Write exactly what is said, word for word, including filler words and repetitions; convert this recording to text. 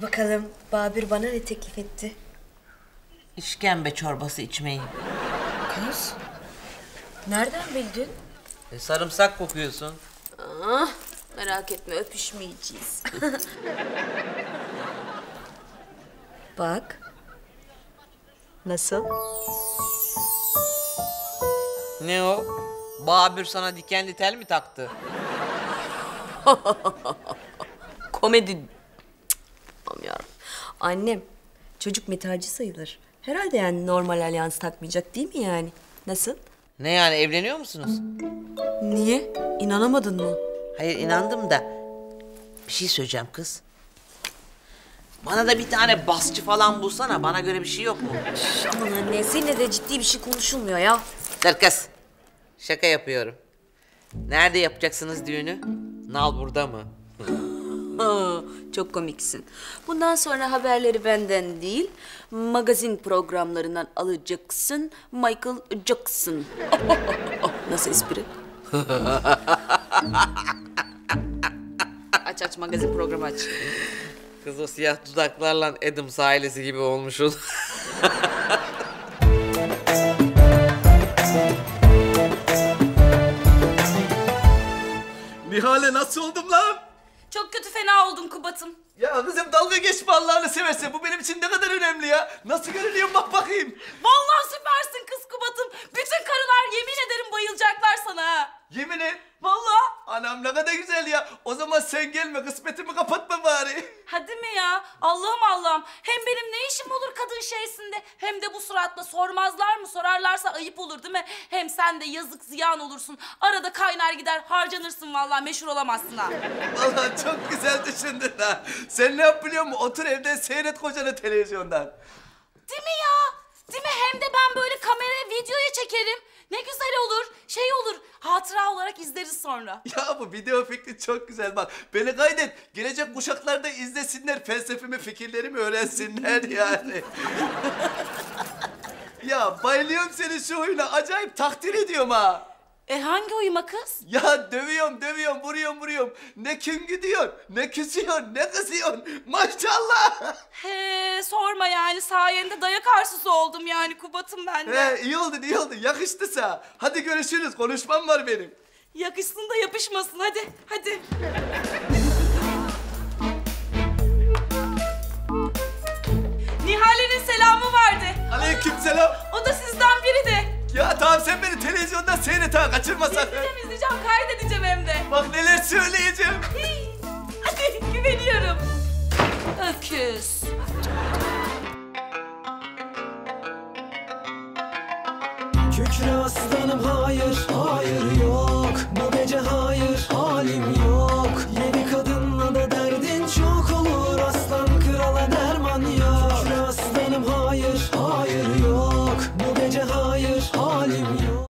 bakalım. Babür bana ne teklif etti? İşkembe çorbası içmeyi. Kız, nereden bildin? E, sarımsak kokuyorsun. Ah, merak etme, öpüşmeyeceğiz. Bak. Nasıl? Ne o? Babür sana dikenli tel mi taktı? Komedi. Aman yarabbim. Annem çocuk metalci sayılır. Herhalde yani normal alyans takmayacak değil mi yani? Nasıl? Ne yani, evleniyor musunuz? Niye? İnanamadın mı? Hayır, inandım da bir şey söyleyeceğim kız. Bana da bir tane basçı falan bulsana, bana göre bir şey yok mu? Şş, aman anne, seninle de ciddi bir şey konuşulmuyor ya. Dur kız, şaka yapıyorum. Nerede yapacaksınız düğünü? Nal burada mı? Aa, çok komiksin. Bundan sonra haberleri benden değil, magazin programlarından alacaksın. Michael Jackson. Nasıl espri? Aç aç, magazin programı aç. Kız o siyah dudaklarla Adams ailesi gibi olmuşsun. Nihale, nasıl oldum lan? Çok kötü fena oldun Kubat'ım. Ya kızım, dalga geçme Allah'ını seversen. Bu benim için ne kadar önemli ya. Nasıl görünüyorum, bak bakayım. Vallahi süpersin kız Kubat'ım. Bütün karılar yemin ederim bayılacaklar sana ha. Yemin et. Vallahi. Anam ne kadar güzel ya. O zaman sen gelme, kısmetimi kapatma bari. Hadi mi ya? Allah'ım Allah'ım. Hem benim ne işim olur kadın şeysinde? Hem de bu suratla sormazlar mı? Sorarlarsa ayıp olur değil mi? Hem sen de yazık ziyan olursun. Arada kaynar gider harcanırsın vallahi, meşhur olamazsın ha. Vallahi çok güzel düşündün ha. Sen ne yap biliyor musun? Otur evde seyret kocanı televizyondan. Değil mi ya? Değil mi? Hem de ben böyle kamera videoya çekerim. Ne güzel olur. Şey olur. Hatıra olarak izleriz sonra. Ya bu video fikri çok güzel bak. Beni kaydet. Gelecek kuşaklar da izlesinler. Felsefemi, fikirlerimi öğrensinler yani. Ya bayılıyorum senin şu oyuna. Acayip takdir ediyorum ha. E hangi uyuma kız? Ya dövüyorum, dövüyorum, vuruyorum, vuruyorum. Ne küngü diyorsun, ne küsüyorsun, ne kızıyorsun. Maşallah. He sorma yani, sayende dayak arsızı oldum yani Kubat'ım ben de. He, iyi oldu, iyi oldu. Yakıştı sana. Hadi görüşürüz. Konuşmam var benim. Yakışsın da yapışmasın, hadi hadi. Nihale'nin selamı vardı. Aleykümselam. O da sizden biri de. Ya tamam, sen beni televizyondan seyret ha. Kaçırma sakın. İzleyeceğim izleyeceğim, kaydedeceğim hem de. Bak neler söyleyeceğim. Hadi güveniyorum. Öküz. Kükre aslanım hayır, hayır yok.